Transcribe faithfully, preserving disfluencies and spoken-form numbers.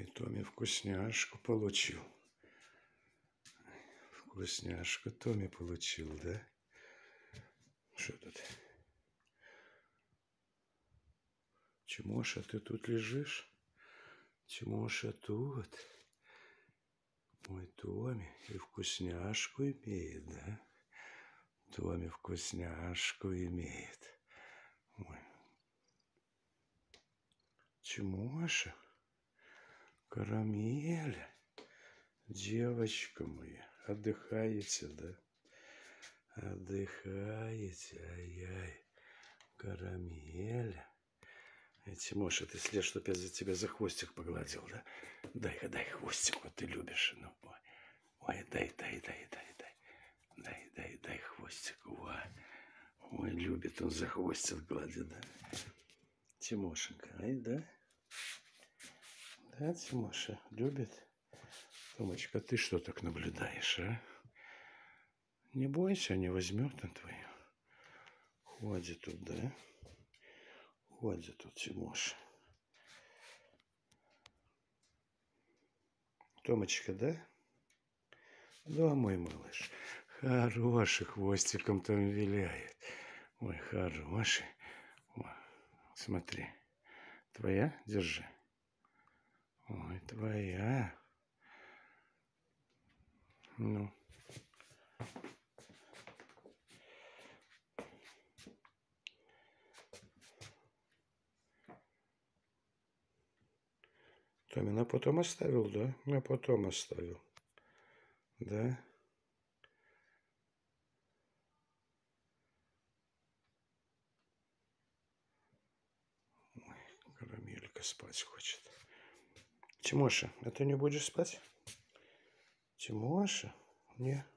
Ой, Томи вкусняшку получил. Вкусняшку Томи получил, да? Что тут? Тимоша, ты тут лежишь? Тимоша тут. Ой, Томи и вкусняшку имеет, да? Томи вкусняшку имеет. Ой. Тимоша, карамеля, девочка моя, отдыхаете, да? Отдыхаете, ай-яй, карамеля. Эй, Тимоша, ты след, что опять за тебя за хвостик погладил, да? Дай-ка, дай хвостик, вот ты любишь. Ну, ой, ой, дай, дай, дай, дай, дай. Дай, дай, дай хвостик. Ой, ой, любит он за хвостик гладит, да? Тимошенька, ай, да? Да, Тимоша, любит? Томочка, ты что так наблюдаешь, а? Не бойся, не возьмет он твою. Ходит тут, да? Ходит тут Тимоша. Томочка, да? Да, мой малыш. Хороший хвостиком там виляет. Ой, хороший. Ой, смотри. Твоя? Держи. Ой, твоя. Ну. Томи, на потом оставил, да? На потом оставил. Да? Ой, карамелька спать хочет. Тимоша, а ты не будешь спать? Тимоша? Не.